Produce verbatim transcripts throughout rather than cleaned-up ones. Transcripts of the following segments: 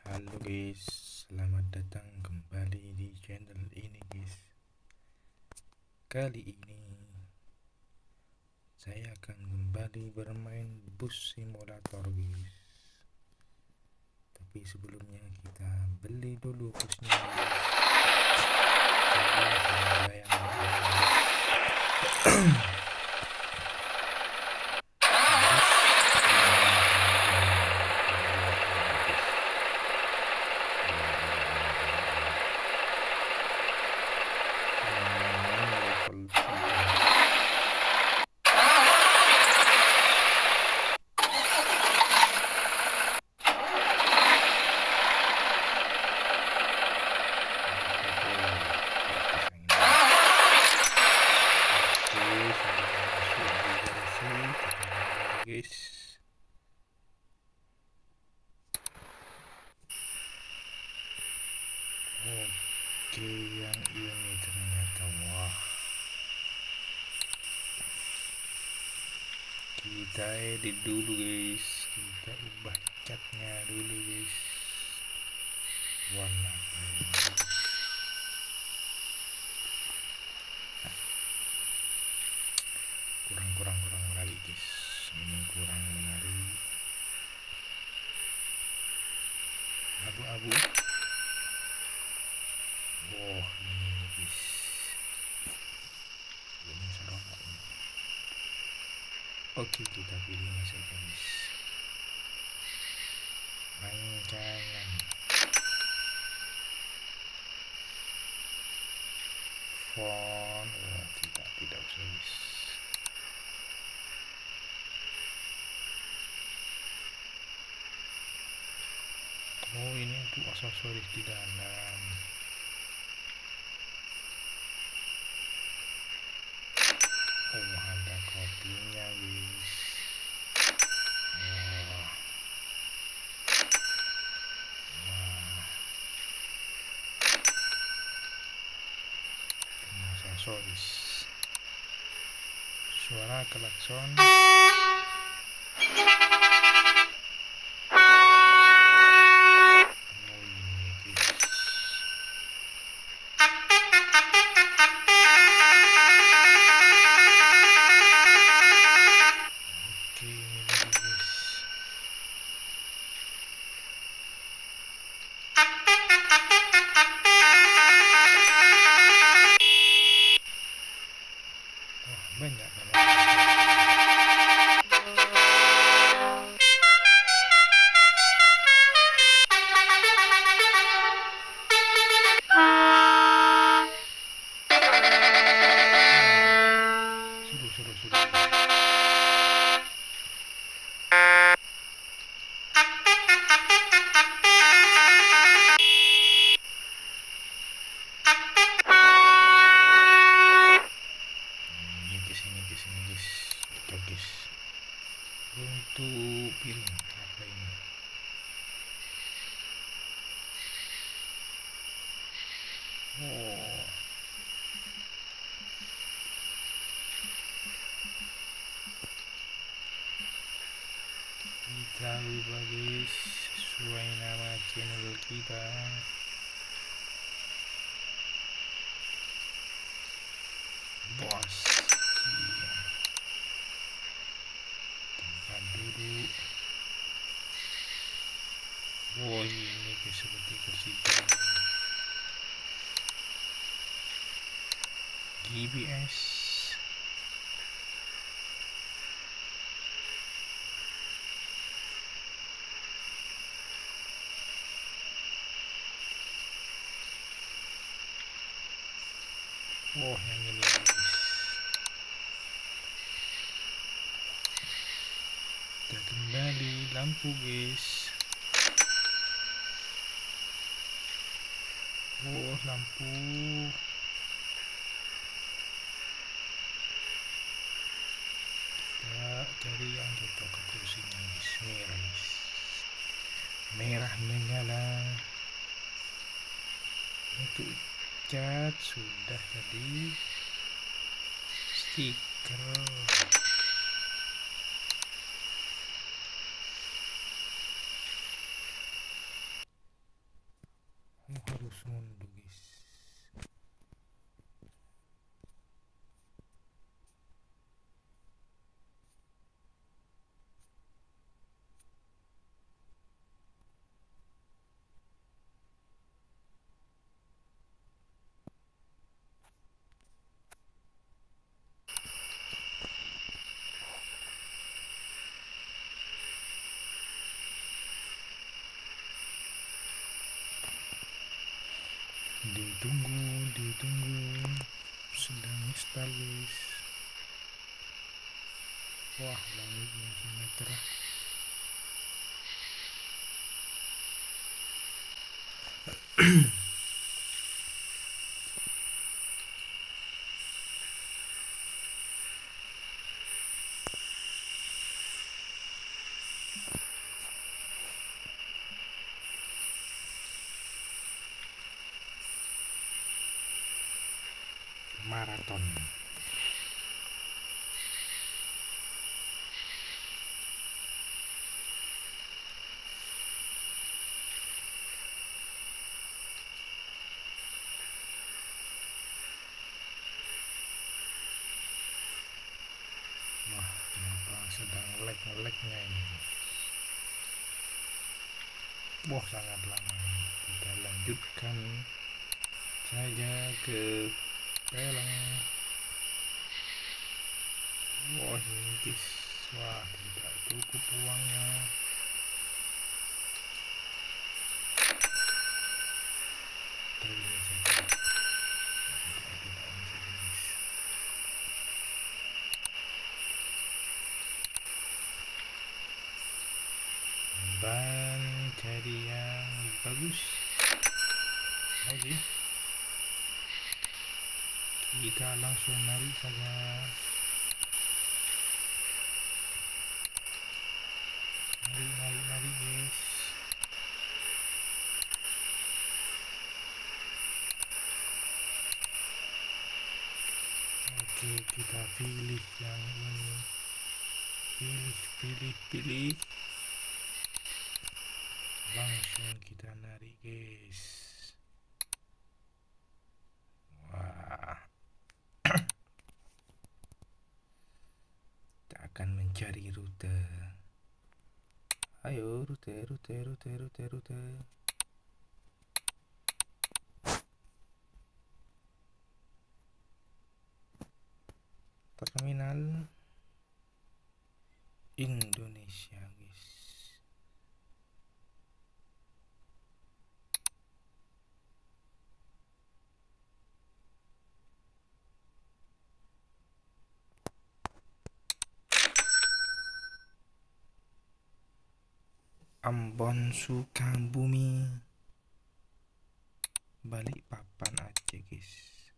Halo guys, selamat datang kembali di channel ini guys. Kali ini saya akan kembali bermain bus simulator guys. Tapi sebelumnya kita beli dulu busnya guys. Jadi harga yang guys. Oke, yang ini ternyata wah. Kita edit dulu guys. Kita ubah catnya dulu guys. Warna kurang kurang kurang lagi guys. Ini kurang menarik. Abu-abu. Wah, ini guys. Ini seronok ini. Oke, kita pilih saja guys. Rancangan. Font. Oh, tidak tidak usah guys. Oh, ini untuk aksesoris di dalam. Oh, ada kopinya guys. Wah. Wah. Ini aksesoris. Suara klakson. Banyak banget. Suruh suruh suruh. Untuk piring apa ini? Oh, kita ubah guys sesuai nama channel kita. Bos. Tempat duduk. Oh, ini seperti kursi G B S. Oh, yang ini guys. Kita kembali lampu guys. Oh, lampu. Kita cari yang cocok ke kursinya guys. Merah guys. Merah menyala. Untuk cat sudah tadi. Stiker. terus ngunduh guys. Ditunggu, ditunggu, sedang install guys. Wah, langitnya sangat cerah. Maraton. Wah, kenapa sedang lag-lagnya ini? Wah, sangat lama. Kita lanjutkan saja ke pelang. Wah, ini guys. Wah, tidak cukup uangnya. Terima saja. Tidak, tidak ini saja guys. Ban cari yang bagus. Oke, kita langsung narik saja. Narik, narik, narik guys. Oke, kita pilih yang ini. Pilih, pilih, pilih. Langsung kita narik guys. Wah. Kita akan mencari rute. Ayo, rute, rute, rute, rute, rute. Terminal Indonesia guys. Ambon, Sukabumi, Balikpapan aja guys.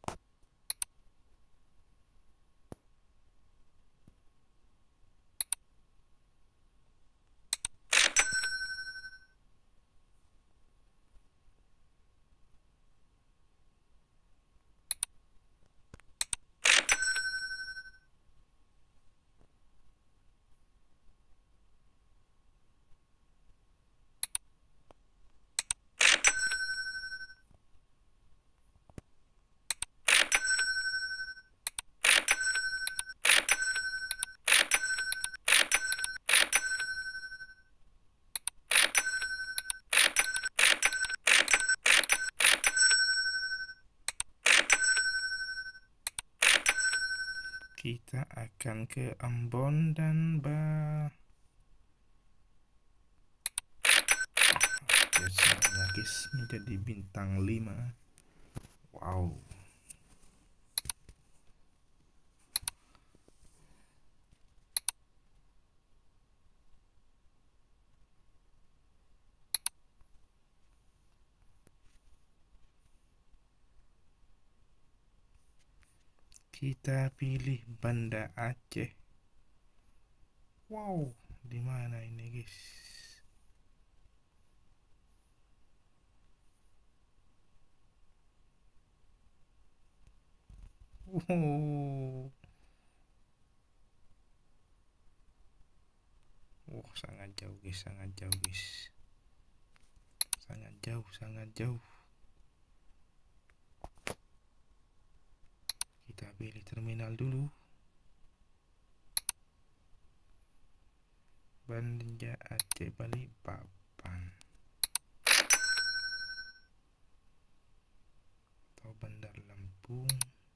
Kita akan ke Ambon dan Ba. Biasanya guys menjadi bintang lima. Wow. Kita pilih Banda Aceh. Wow, di mana ini guys? Wow. Wah, sangat jauh guys, sangat jauh guys. Sangat jauh, sangat jauh. kita pilih terminal dulu. Bandar Aceh Balikpapan atau Bandar Lampung,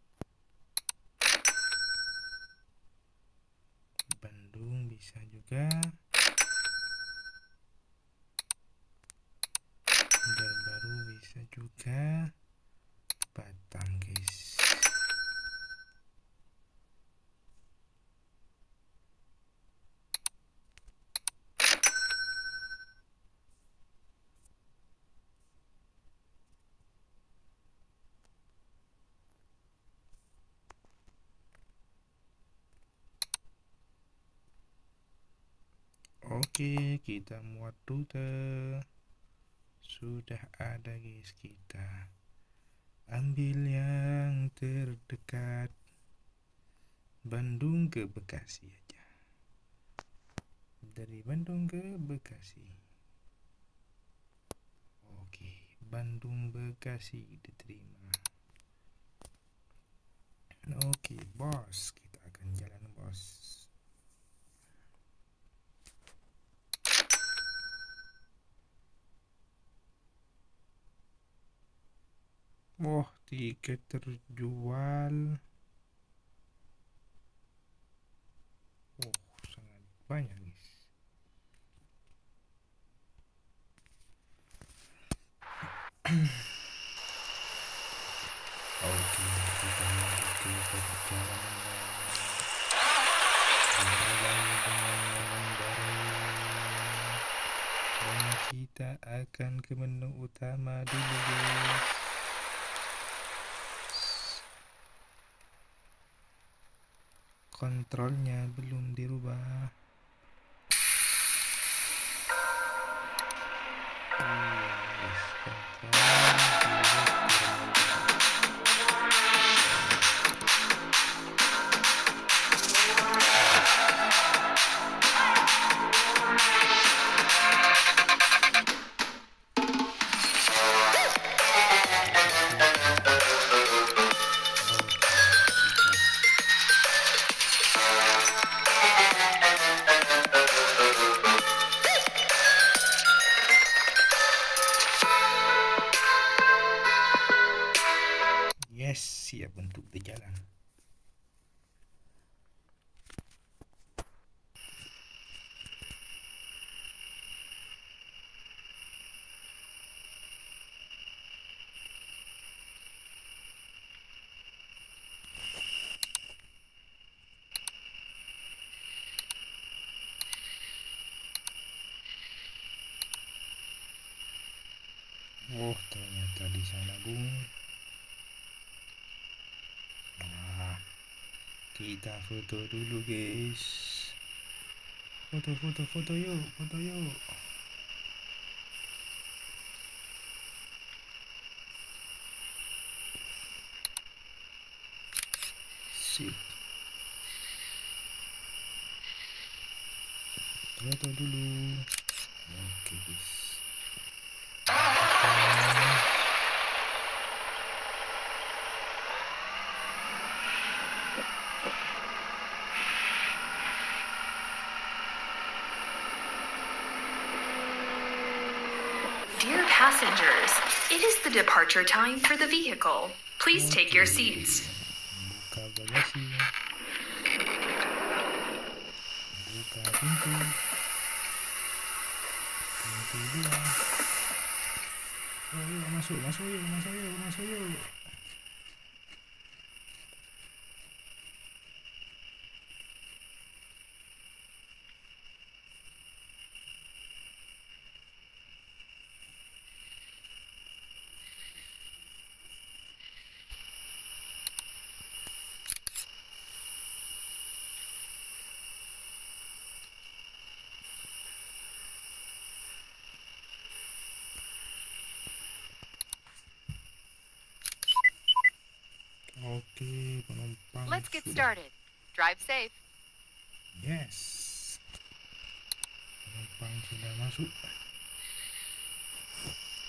Bandung bisa juga, Bandar Baru bisa juga, Batam guys. Oke, kita muat rute. Sudah ada guys, kita ambil yang terdekat, Bandung ke Bekasi aja. Dari Bandung ke Bekasi. Oke, Bandung Bekasi diterima. Oke bos, kita akan jalan bos. Wah, tiket terjual. Oh, sangat banyak guys. Oke, kita lanjut ke perjalanan. Dimulai dengan mengendarai, dan kita akan ke menu utama dulu guys. Kontrolnya belum dirubah. Yes, kontrol siap untuk berjalan. Oh, ternyata di sana bung. Nah, kita foto dulu guys. Foto, foto, foto yuk, foto yuk. Sip. Foto dulu. Oke guys. Dear passengers, it is the departure time for the vehicle. Please take your seats. Buka bagasi. Buka pintu. Pintu dua. Oh, yuk masuk, masuk yuk, masuk yuk, masuk yuk. Oke, penumpang. Let's get sudah. started. Drive safe. Yes. Penumpang sudah masuk.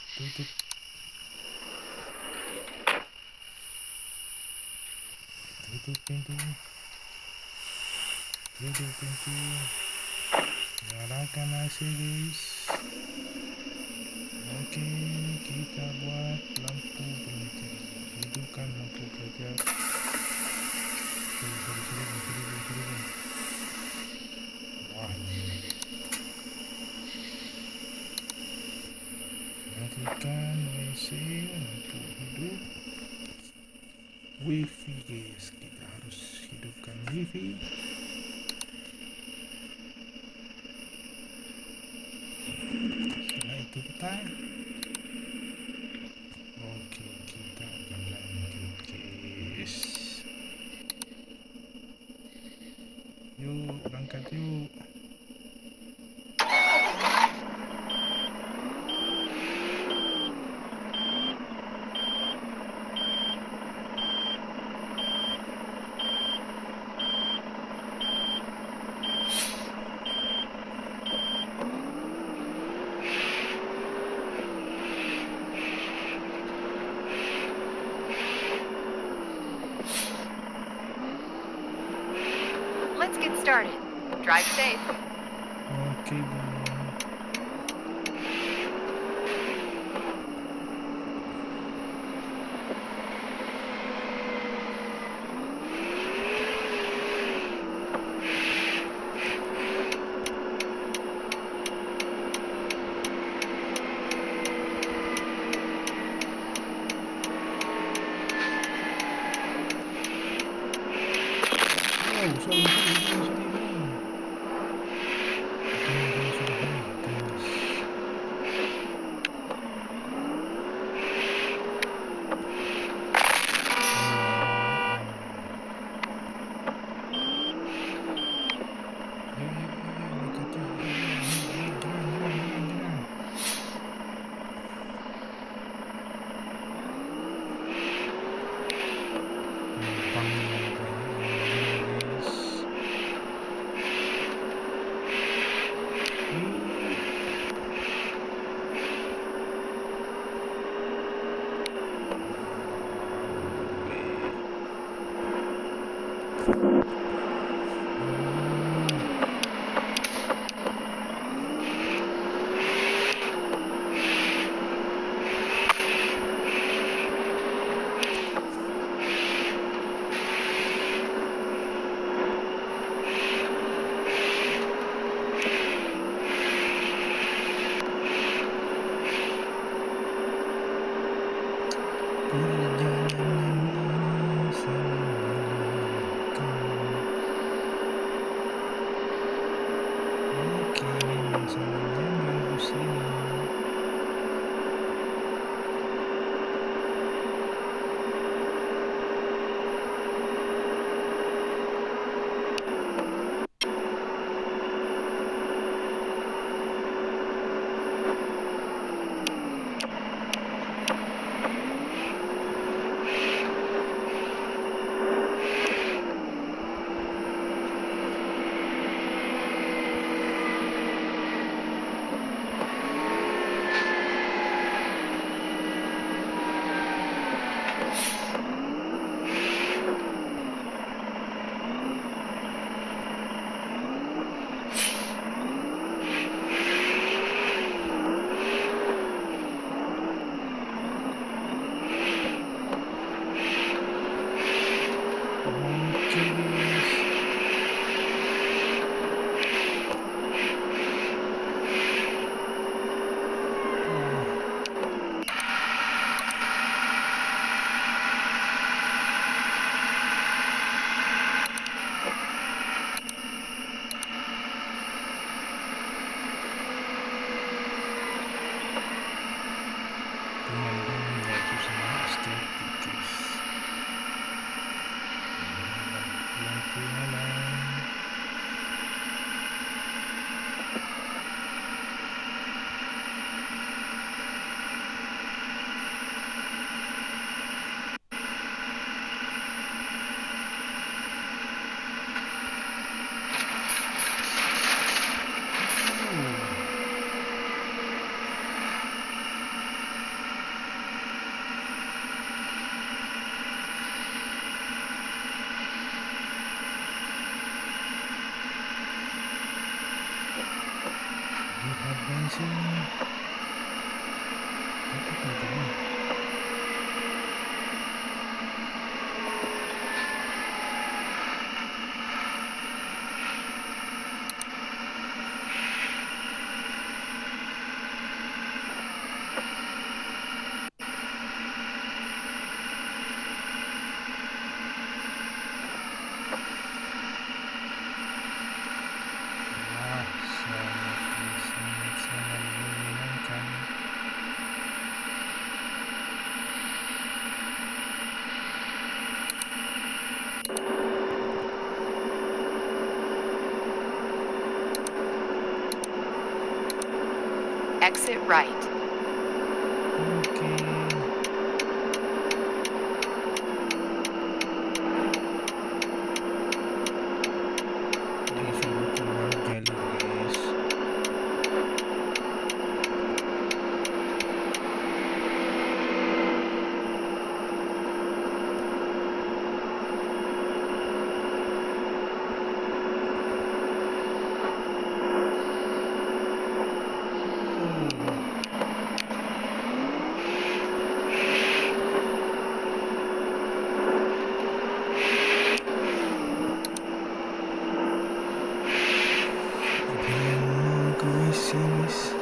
Tutup. Tutup pintu. Tutup pintu. Nyalakan A C guys. Okey, kita buat lampu berhenti. Hidupkan lampu kejap. Sorry, sorry, sorry, sorry, sorry, sorry. Wah, matikan W C, lampu hidup. Wifi guys, kita harus hidupkan wifi. Setelah itu petang. Okey, kita akan lanjut guys. Yuk, berangkat yuk. Let's get started. Drive safe. Okey, bang. Oh, sorry, sorry, sorry, sorry. Advancing. Apa kata ni? Wah, sangat sangat sangat menyenangkan. Exit right. Okey. Dia suruh keluar garis. Ada yang mau guys.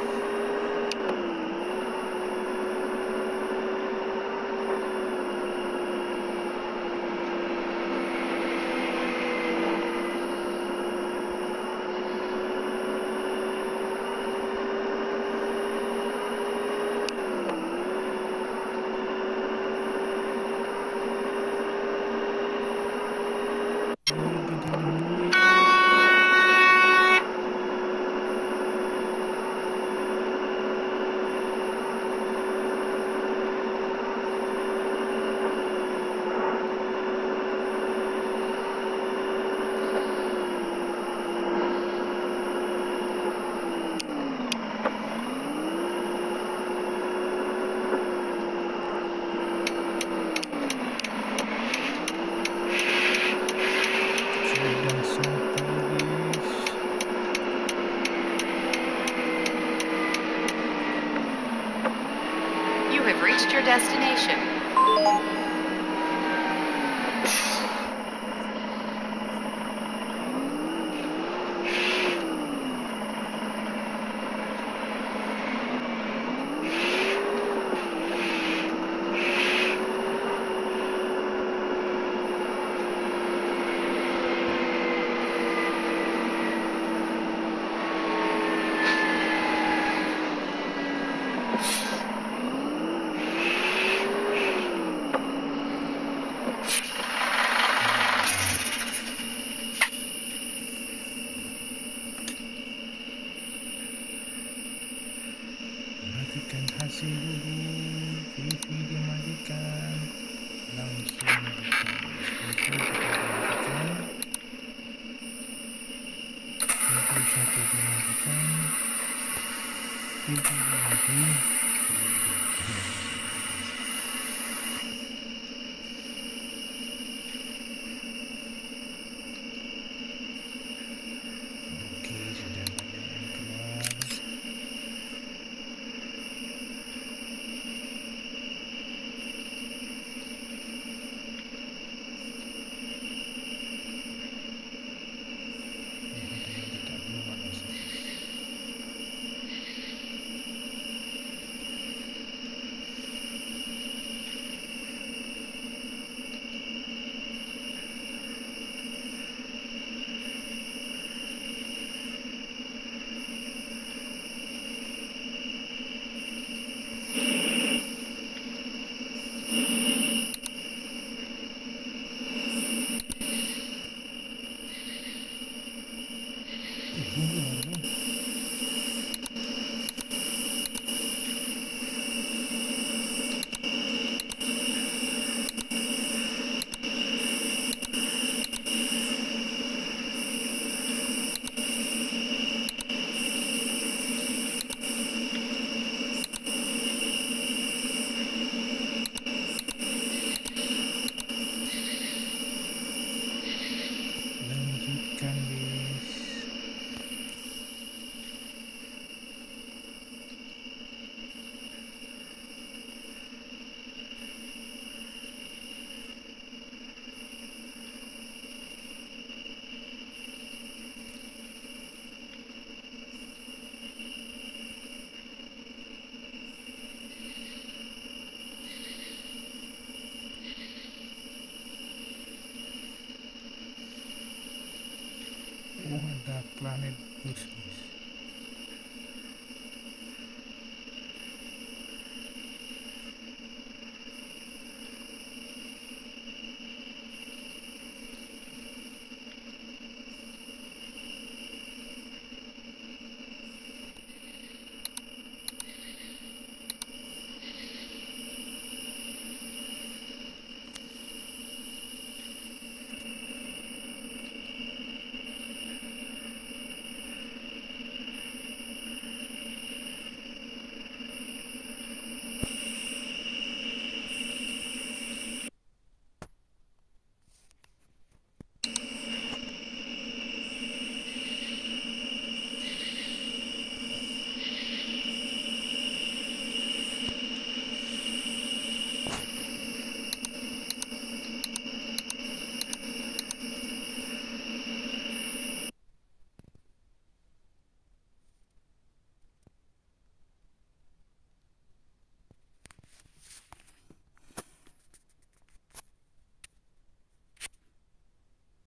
Sudah sampai guys. You have reached your destination. Matikan hasil dulu. V V dimatikan. Langsung buka speaker kita matikan. Untuk satu dimatikan. V V lagi. Okey, sudah banyak yang keluar. Ada yang tidak keluar rasa. planet musuh.